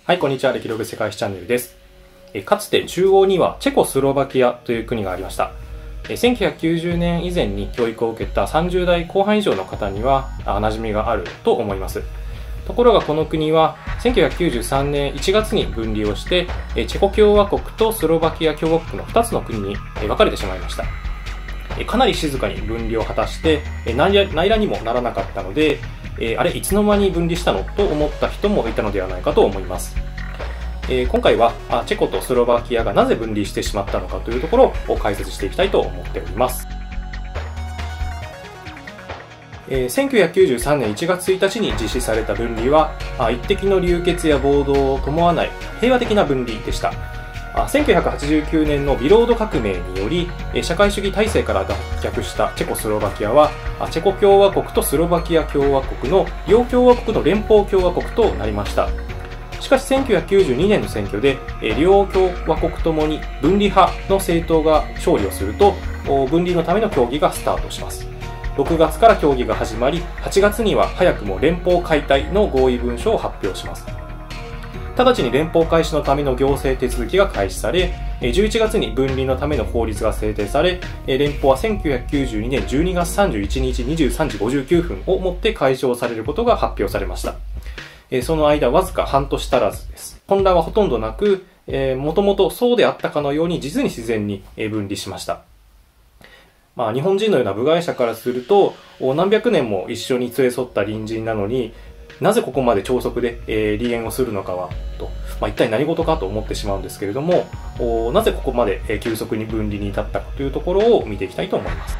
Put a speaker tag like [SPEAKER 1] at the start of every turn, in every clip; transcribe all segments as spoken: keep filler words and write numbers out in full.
[SPEAKER 1] はい、こんにちは。歴ログ世界史チャンネルです。えかつて中央にはチェコスロバキアという国がありました。えせんきゅうひゃくきゅうじゅうねん以前に教育を受けたさんじゅう代後半以上の方には馴染みがあると思います。ところがこの国はせんきゅうひゃくきゅうじゅうさんねんいちがつに分離をして、チェコ共和国とスロバキア共和国のふたつの国に分かれてしまいました。かなり静かに分離を果たして内乱にもならなかったので、あれいつの間に分離したのと思った人もいたのではないかと思います。今回はチェコとスロバキアがなぜ分離してしまったのかというところを解説していきたいと思っております。せんきゅうひゃくきゅうじゅうさんねんいちがつついたちに実施された分離は一滴の流血や暴動を伴わない平和的な分離でした。せんきゅうひゃくはちじゅうきゅうねんのビロード革命により社会主義体制から脱却したチェコスロバキアはチェコ共和国とスロバキア共和国の両共和国の連邦共和国となりました。しかしせんきゅうひゃくきゅうじゅうにねんの選挙で両共和国ともに分離派の政党が勝利をすると分離のための協議がスタートします。ろくがつから協議が始まり、はちがつには早くも連邦解体の合意文書を発表します。直ちに連邦開始のための行政手続きが開始され、じゅういちがつに分離のための法律が制定され、連邦はせんきゅうひゃくきゅうじゅうにねんじゅうにがつさんじゅういちにちにじゅうさんじごじゅうきゅうふんをもって解消されることが発表されました。その間わずか半年足らずです。混乱はほとんどなく、もともとそうであったかのように実に自然に分離しました。まあ、日本人のような部外者からすると、何百年も一緒に連れ添った隣人なのに、なぜここまで超速で、えー、離縁をするのかは、と、まあ、一体何事かと思ってしまうんですけれども、なぜここまで、えー、急速に分離に至ったかというところを見ていきたいと思います。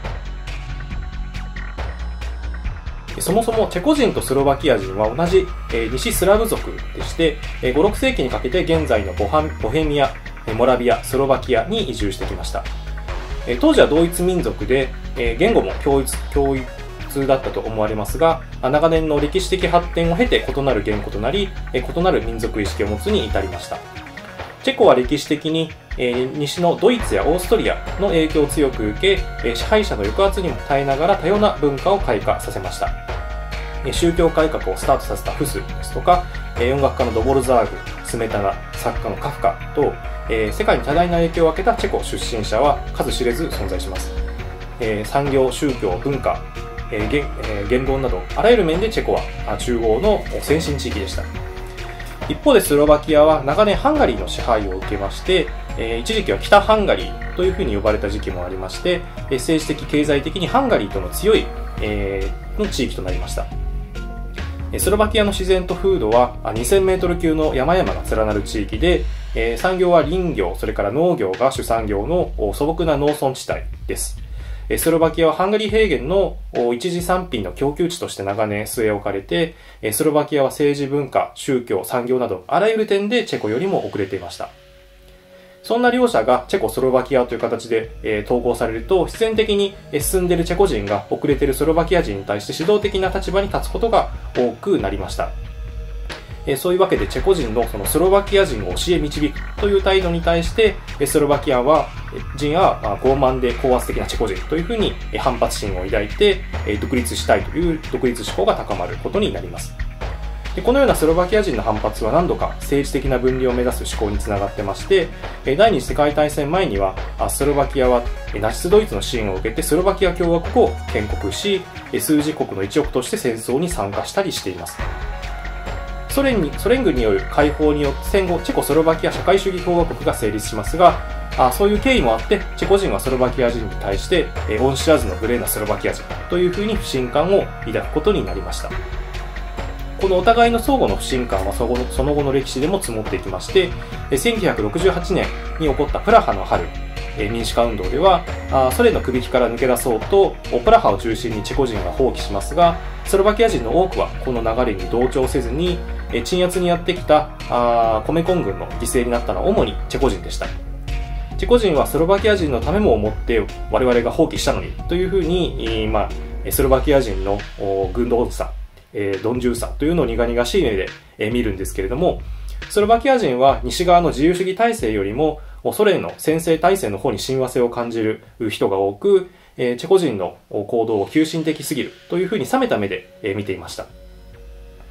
[SPEAKER 1] そもそもチェコ人とスロバキア人は同じ、えー、西スラブ族でして、えー、ご、ろくせいきにかけて現在のボハボヘミア、モラビア、スロバキアに移住してきました。えー、当時は同一民族で、えー、言語も共一、共一だったと思われますが、長年の歴史的発展を経て異なる言語となり、異なる民族意識を持つに至りました。チェコは歴史的に西のドイツやオーストリアの影響を強く受け、支配者の抑圧にも耐えながら多様な文化を開花させました。宗教改革をスタートさせたフスですとか、音楽家のドボルザーグ、スメタナ、作家のカフカと、世界に多大な影響を受けたチェコ出身者は数知れず存在します。産業、宗教、文化、えーえー、言論などあらゆる面でチェコは中央の先進地域でした。一方でスロバキアは長年ハンガリーの支配を受けまして、えー、一時期は北ハンガリーというふうに呼ばれた時期もありまして、政治的経済的にハンガリーとの強い、えー、の地域となりました。スロバキアの自然と風土はにせんメートル級の山々が連なる地域で、えー、産業は林業、それから農業が主産業の素朴な農村地帯です。スロバキアはハンガリー平原の一次産品の供給地として長年据え置かれて、スロバキアは政治文化、宗教、産業などあらゆる点でチェコよりも遅れていました。そんな両者がチェコスロバキアという形で統合されると、必然的に進んでいるチェコ人が遅れているスロバキア人に対して指導的な立場に立つことが多くなりました。そういうわけでチェコ人のそのスロバキア人を教え導くという態度に対してスロバキアは人は傲慢で高圧的なチェコ人というふうに反発心を抱いて独立したいという独立志向が高まることになります。でこのようなスロバキア人の反発は何度か政治的な分離を目指す思考につながってまして、第二次世界大戦前にはスロバキアはナチスドイツの支援を受けてスロバキア共和国を建国し、枢軸国の一翼として戦争に参加したりしています。ソ連に、ソ連軍による解放によって戦後チェコスロバキア社会主義共和国が成立しますが、あそういう経緯もあってチェコ人はスロバキア人に対して恩知らずの無礼なスロバキア人というふうに不信感を抱くことになりました。このお互いの相互の不信感はそのその後の歴史でも積もっていきまして、せんきゅうひゃくろくじゅうはちねんに起こったプラハの春民主化運動ではソ連の首引きから抜け出そうとプラハを中心にチェコ人が蜂起しますが、スロバキア人の多くはこの流れに同調せずに鎮圧にやってきたコメコン軍の犠牲になったのは主にチェコ人でした。チェコ人はスロバキア人のためも思って我々が蜂起したのにというふうに、まあ、スロバキア人の軍道さ、鈍重さというのを苦々しい目で見るんですけれども、スロバキア人は西側の自由主義体制よりもソ連の専制体制の方に親和性を感じる人が多く、チェコ人の行動を急進的すぎるというふうに冷めた目で見ていました。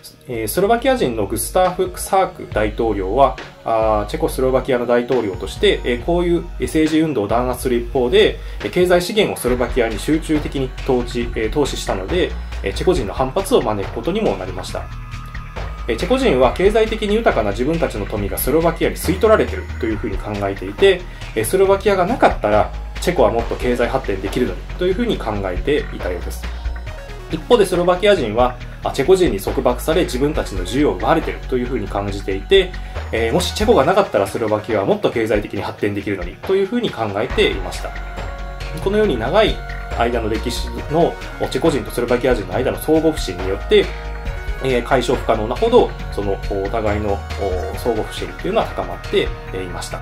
[SPEAKER 1] えー、スロバキア人のグスターフ・クサーク大統領は、あチェコスロバキアの大統領として、えー、こういう政治運動を弾圧する一方で、経済資源をスロバキアに集中的に投資、えー、投資したので、チェコ人の反発を招くことにもなりました。チェコ人は経済的に豊かな自分たちの富がスロバキアに吸い取られているというふうに考えていて、スロバキアがなかったらチェコはもっと経済発展できるのにというふうに考えていたようです。一方でスロバキア人はチェコ人に束縛され自分たちの自由を奪われているというふうに感じていて、もしチェコがなかったらスロバキアはもっと経済的に発展できるのにというふうに考えていました。このように長い間の歴史のチェコ人とスロバキア人の間の相互不信によって解消不可能なほどそのお互いの相互不信というのは高まっていました。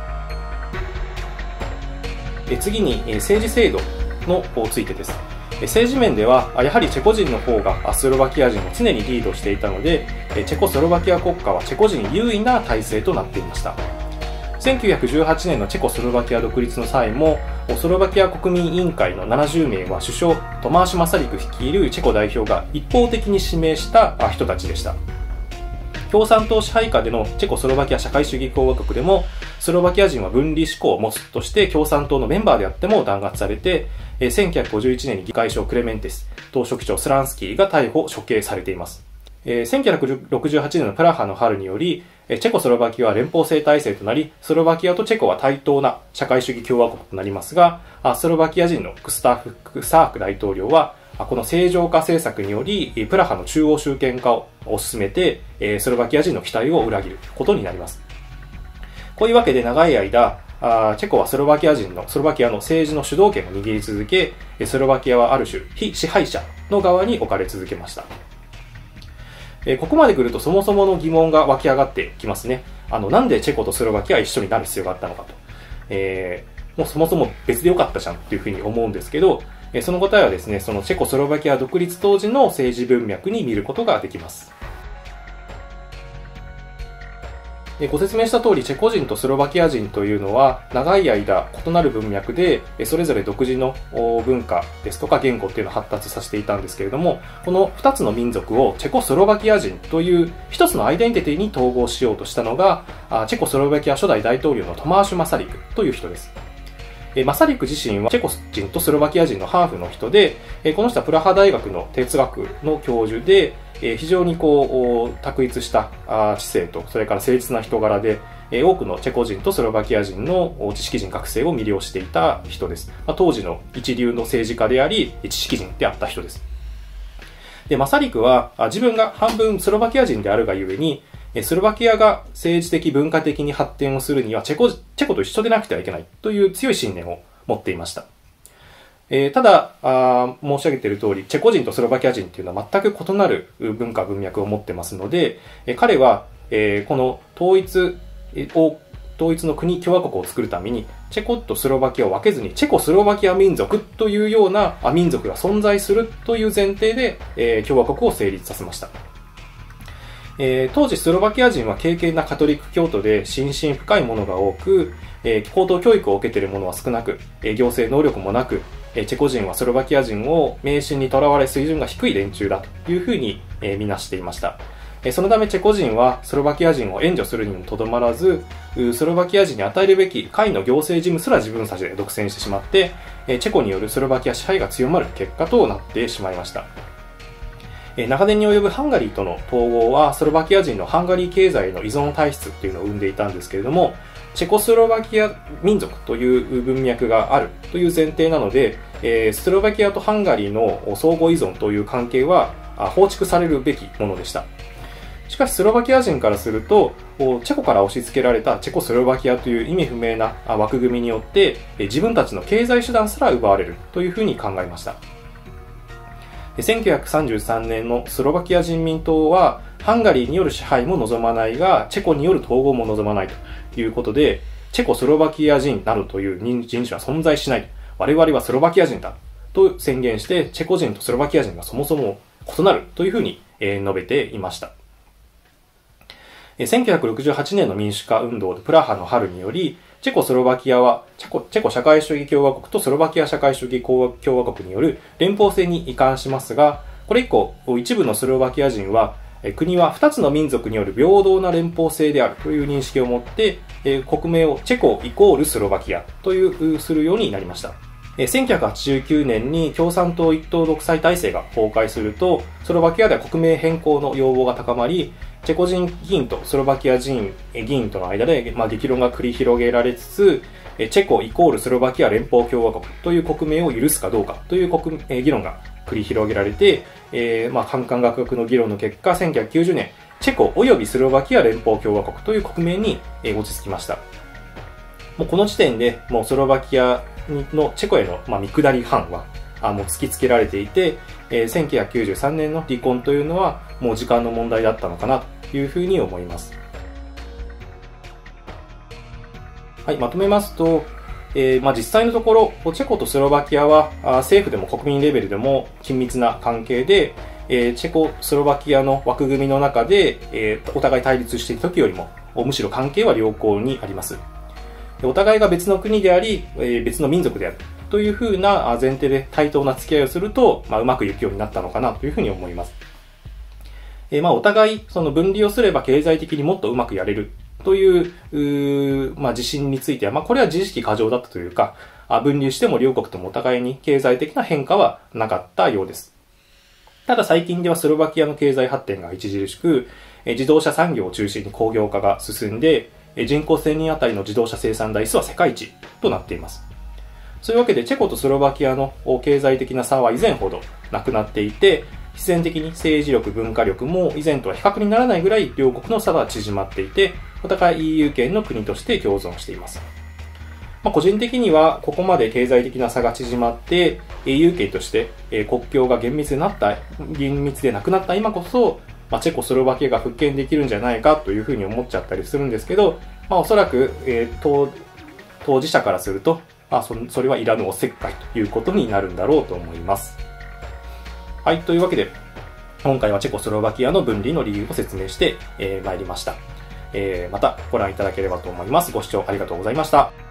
[SPEAKER 1] 次に政治制度のついてです。政治面ではやはりチェコ人の方がスロバキア人を常にリードしていたので、チェコスロバキア国家はチェコ人優位な体制となっていました。せんきゅうひゃくじゅうはちねんのチェコスロバキア独立の際も、スロバキア国民委員会のななじゅうめいは首相トマーシュ・マサリク率いるチェコ代表が一方的に指名した人たちでした。共産党支配下でのチェコスロバキア社会主義共和国でも、スロバキア人は分離志向を持つとして共産党のメンバーであっても弾圧されて、せんきゅうひゃくごじゅういちねんに議会相クレメンテス、党書記長スランスキーが逮捕・処刑されています。せんきゅうひゃくろくじゅうはちねんのプラハの春により、チェコスロバキアは連邦制体制となり、スロバキアとチェコは対等な社会主義共和国となりますが、スロバキア人のグスタフ・クサーク大統領は、この正常化政策により、プラハの中央集権化を進めて、スロバキア人の期待を裏切ることになります。こういうわけで長い間、チェコはスロバキア人の、スロバキアの政治の主導権を握り続け、スロバキアはある種、非支配者の側に置かれ続けました。ここまで来るとそもそもの疑問が湧き上がってきますね。あの、なんでチェコとスロバキアは一緒になる必要があったのかと。えー、もうそもそも別でよかったじゃんっていうふうに思うんですけど、その答えはですね、そのチェコスロバキア独立当時の政治文脈に見ることができます。ご説明した通り、チェコ人とスロバキア人というのは長い間異なる文脈でそれぞれ独自の文化ですとか言語っていうのを発達させていたんですけれども、このふたつの民族をチェコスロバキア人という一つのアイデンティティに統合しようとしたのがチェコスロバキア初代大統領のトマーシュ・マサリクという人です。マサリク自身はチェコ人とスロバキア人のハーフの人で、この人はプラハ大学の哲学の教授で、非常にこう卓越した知性とそれから誠実な人柄で、多くのチェコ人とスロバキア人の知識人学生を魅了していた人です。当時の一流の政治家であり知識人であった人です。でマサリクは自分が半分スロバキア人であるがゆえに、スロバキアが政治的文化的に発展をするにはチェコ、チェコと一緒でなくてはいけないという強い信念を持っていました。えー、ただあ、申し上げている通り、チェコ人とスロバキア人というのは全く異なる文化文脈を持ってますので、えー、彼は、えー、この統一を、統一の国、共和国を作るために、チェコとスロバキアを分けずに、チェコスロバキア民族というような民族が存在するという前提で、えー、共和国を成立させました。えー、当時スロバキア人は敬虔なカトリック教徒で心身深いものが多く、えー、高等教育を受けている者は少なく、えー、行政能力もなく、えー、チェコ人はスロバキア人を迷信にとらわれ水準が低い連中だというふうに、えー、見なしていました。えー、そのためチェコ人はスロバキア人を援助するにもとどまらず、スロバキア人に与えるべき下位の行政事務すら自分たちで独占してしまって、えー、チェコによるスロバキア支配が強まる結果となってしまいました。長年に及ぶハンガリーとの統合はスロバキア人のハンガリー経済の依存体質っていうのを生んでいたんですけれども、チェコスロバキア民族という文脈があるという前提なので、スロバキアとハンガリーの相互依存という関係は放逐されるべきものでした。しかしスロバキア人からすると、チェコから押し付けられたチェコスロバキアという意味不明な枠組みによって自分たちの経済手段すら奪われるというふうに考えました。せんきゅうひゃくさんじゅうさんねんのスロバキア人民党はハンガリーによる支配も望まないがチェコによる統合も望まないということで、チェコスロバキア人などという人種は存在しない、我々はスロバキア人だと宣言して、チェコ人とスロバキア人がそもそも異なるというふうに述べていました。せんきゅうひゃくろくじゅうはちねんの民主化運動でプラハの春により、チェコスロバキアはチェコ、チェコ社会主義共和国とスロバキア社会主義共和国による連邦制に移管しますが、これ以降、一部のスロバキア人はえ国はふたつの民族による平等な連邦制であるという認識を持って、え国名をチェコイコールスロバキアというするようになりました。せんきゅうひゃくはちじゅうきゅうねんに共産党一党独裁体制が崩壊すると、スロバキアでは国名変更の要望が高まり、チェコ人議員とスロバキア人議員との間で、まあ、激論が繰り広げられつつ、チェコイコールスロバキア連邦共和国という国名を許すかどうかという国議論が繰り広げられて、えー、まあ、反感学学の議論の結果、せんきゅうひゃくきゅうじゅうねん、チェコ及びスロバキア連邦共和国という国名に落ち着きました。もうこの時点で、もうスロバキアのチェコへの、まあ、見下り犯はあもう突きつけられていて、えー、せんきゅうひゃくきゅうじゅうさんねんの離婚というのはもう時間の問題だったのかなというふうに思います。はい、まとめますと、えーまあ、実際のところチェコとスロバキアはあ政府でも国民レベルでも緊密な関係で、えー、チェコスロバキアの枠組みの中で、えー、お互い対立している時よりもむしろ関係は良好にあります。お互いが別の国であり、別の民族であるというふうな前提で対等な付き合いをすると、まあ、うまくいくようになったのかなというふうに思います。えー、まあお互いその分離をすれば経済的にもっとうまくやれるという、うまあ、自信については、まあこれは自意識過剰だったというか、分離しても両国ともお互いに経済的な変化はなかったようです。ただ最近ではスロバキアの経済発展が著しく、自動車産業を中心に工業化が進んで、人口せんにんあたりの自動車生産台数は世界一となっています。そういうわけでチェコとスロバキアの経済的な差は以前ほどなくなっていて、必然的に政治力、文化力も以前とは比較にならないぐらい両国の差が縮まっていて、お互い イーユー 圏の国として共存しています。まあ、個人的にはここまで経済的な差が縮まって イーユー 圏として国境が厳密になった厳密でなくなった今こそ、まあ、チェコスロバキアが復権できるんじゃないかというふうに思っちゃったりするんですけど、まあ、おそらく、えー、当, 当事者からすると、まあ、そ, それはいらぬおせっかいということになるんだろうと思います。はい、というわけで今回はチェコスロバキアの分離の理由を説明してまい、えー、りました、えー。またご覧いただければと思います。ご視聴ありがとうございました。